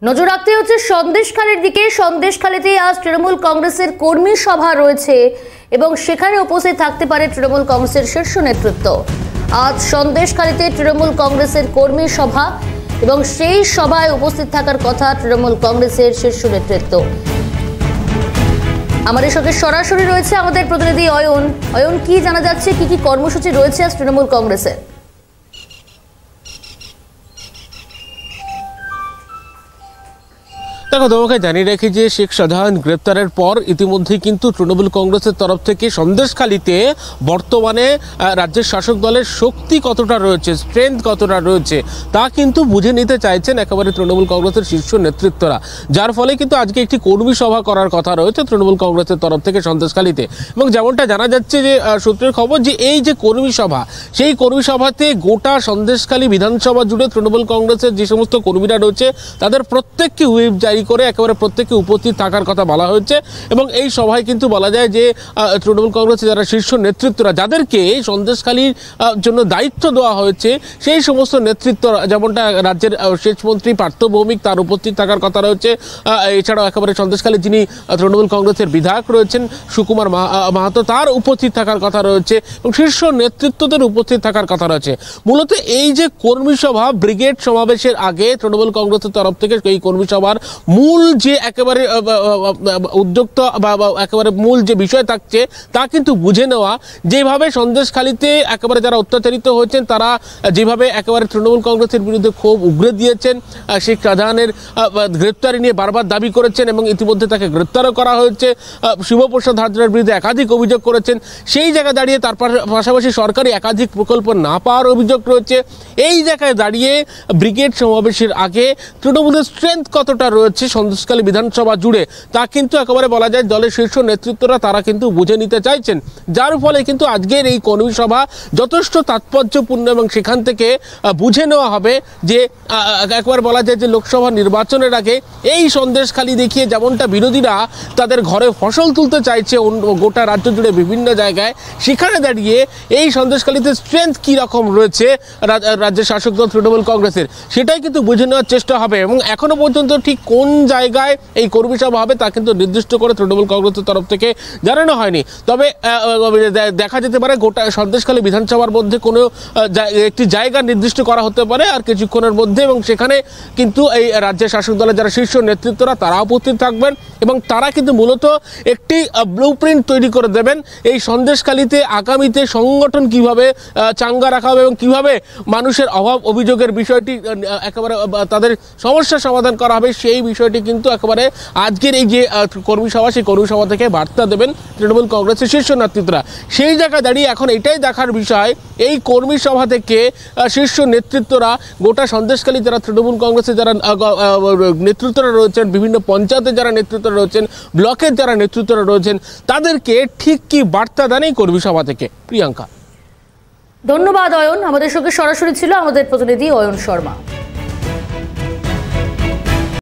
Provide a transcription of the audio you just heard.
নজর রাখতে হচ্ছে সন্দেশখালীর দিকে। সন্দেশখালীতে আজ তৃণমূল কংগ্রেসের কর্মী সভা রয়েছে এবং সেখানে উপস্থিত থাকতে পারে তৃণমূল কংগ্রেসের শীর্ষ নেতৃত্ব। আজ সন্দেশখালীতে তৃণমূল কংগ্রেসের কর্মী সভা এবং সেই সভায় উপস্থিত থাকার কথা তৃণমূল কংগ্রেসের শীর্ষ নেতৃত্ব। আমাদের সঙ্গে সরাসরি রয়েছে আমাদের প্রতিনিধি অয়ন। অয়ন, কি জানা যাচ্ছে, কি কি কর্মসূচি রয়েছে আজ তৃণমূল কংগ্রেসের? দেখো, তোমাকে জানিয়ে রাখি যে শেখ শাহজাহান গ্রেপ্তারের পর ইতিমধ্যে কিন্তু তৃণমূল কংগ্রেসের তরফ থেকে সন্দেশখালীতে বর্তমানে রাজ্যের শাসক দলের শক্তি কতটা রয়েছে, স্ট্রেংথ কতটা রয়েছে তা কিন্তু বুঝে নিতে চাইছেন একেবারে তৃণমূল কংগ্রেসের শীর্ষ নেতৃত্বরা, যার ফলে কিন্তু আজকে একটি কর্মী সভা করার কথা রয়েছে তৃণমূল কংগ্রেসের তরফ থেকে সন্দেশখালীতে। এবং যেমনটা জানা যাচ্ছে যে সূত্রের খবর যে এই যে কর্মী সভা, সেই কর্মী সভাতে গোটা সন্দেশখালী বিধানসভা জুড়ে তৃণমূল কংগ্রেসের যে সমস্ত কর্মীরা রয়েছে তাদের প্রত্যেককে হুইপ জারি করে একেবারে প্রত্যেককে উপস্থিত থাকার কথা বলা হয়েছে। এবং এই সভায় কিন্তু বলা যায় যে তৃণমূল কংগ্রেসের যারা শীর্ষ নেতৃত্বরা, যাদেরকে সন্দেশখালীর জন্য দায়িত্ব দেওয়া হয়েছে, সেই সমস্ত নেতৃত্ব, যেমনটা রাজ্যের সেচ মন্ত্রী পার্থ ভৌমিক, তার উপস্থিত থাকার কথা রয়েছে। এছাড়াও একেবারে সন্দেশখালী যিনি তৃণমূল কংগ্রেসের বিধায়ক রয়েছেন সুকুমার মাহাতো, তার উপস্থিত থাকার কথা রয়েছে এবং শীর্ষ নেতৃত্বদের উপস্থিত থাকার কথা রয়েছে। মূলত এই যে কর্মী সভা, ব্রিগেড সমাবেশের আগে তৃণমূল কংগ্রেসের তরফ থেকে এই কর্মী সভার মূল যে একেবারে উদ্যোক্তা বা একেবারে মূল যে বিষয় থাকছে তা কিন্তু বুঝে নেওয়া, যেভাবে সন্দেশখালীতে একেবারে যারা অত্যাচারিত হয়েছেন তারা যেভাবে একেবারে তৃণমূল কংগ্রেসের বিরুদ্ধে ক্ষোভ উগরে দিয়েছেন, শেখ শাহজাহানের গ্রেপ্তারি নিয়ে বারবার দাবি করেছেন এবং ইতিমধ্যে তাকে গ্রেপ্তারও করা হয়েছে। শিবপ্রসাদ হাজরার বিরুদ্ধে একাধিক অভিযোগ করেছেন। সেই জায়গায় দাঁড়িয়ে তার পাশাপাশি সরকারি একাধিক প্রকল্প না পাওয়ার অভিযোগ রয়েছে। এই জায়গায় দাঁড়িয়ে ব্রিগেড সমাবেশের আগে তৃণমূলের স্ট্রেংথ কতটা রয়েছে সন্দেশখালী বিধানসভা জুড়ে তা কিন্তু একেবারে বলা যায় দলের শীর্ষ নেতৃত্বরা তারা কিন্তু বুঝে নিতে চাইছেন, যার ফলে কিন্তু আজকের এই কর্মী সভা যথেষ্ট তাৎপর্যপূর্ণ এবং সেখান থেকে বুঝে নেওয়া হবে যে একবার বলা যায় যে লোকসভা নির্বাচনের আগে এই সন্দেশখালী দেখিয়ে যেমনটা বিরোধীরা তাদের ঘরে ফসল তুলতে চাইছে গোটা রাজ্য জুড়ে বিভিন্ন জায়গায়, সেখানে দাঁড়িয়ে এই সন্দেশখালীতে স্ট্রেংথ কী রকম রয়েছে রাজ্যের শাসক দল তৃণমূল কংগ্রেসের, সেটাই কিন্তু বুঝে নেওয়ার চেষ্টা হবে। এবং এখনো পর্যন্ত ঠিক কোন জায়গায় এই কর্মী সভা হবে তা কিন্তু নির্দিষ্ট করে তৃণমূল কংগ্রেসের তরফ থেকে জানানো হয়নি। তবে দেখা যেতে পারে গোটা সন্দেশখালী বিধানসভার মধ্যে কোনো একটি জায়গা নির্দিষ্ট করা হতে পারে আর কিছুক্ষণের মধ্যে, এবং সেখানে কিন্তু এই রাজ্যের শাসক দলের যারা শীর্ষ নেতৃত্বরা তারা উপস্থিত থাকবেন এবং তারা কিন্তু মূলত একটি ব্লুপ্রিন্ট তৈরি করে দেবেন এই সন্দেশখালীতে আগামীতে সংগঠন কিভাবে চাঙ্গা রাখা হবে এবং কিভাবে মানুষের অভাব অভিযোগের বিষয়টি একেবারে তাদের সমস্যার সমাধান করা হবে, সেই বিষয়টি কিন্তু একেবারে আজকের এই যে কর্মী সভা, সেই কর্মী সভা থেকে বার্তা দেবেন তৃণমূল কংগ্রেসের শীর্ষ নেতৃত্বরা। সেই জায়গায় দাঁড়িয়ে এখন এটাই দেখার বিষয় এই কর্মী সভা থেকে শীর্ষ নেতৃত্বরা গোটা সন্দেশখালী যারা তৃণমূল কংগ্রেসের যারা নেতৃত্বরা রয়েছেন, বিভিন্ন পঞ্চায়েতের যারা নেতৃত্বরা রয়েছেন, ব্লকের যারা নেতৃত্বরা রয়েছেন, তাদেরকে ঠিক কি বার্তা দেন এই কর্মী সভা থেকে। প্রিয়াঙ্কা, ধন্যবাদ অয়ন। আমাদের সঙ্গে সরাসরি ছিল আমাদের প্রতিনিধি অয়ন শর্মা।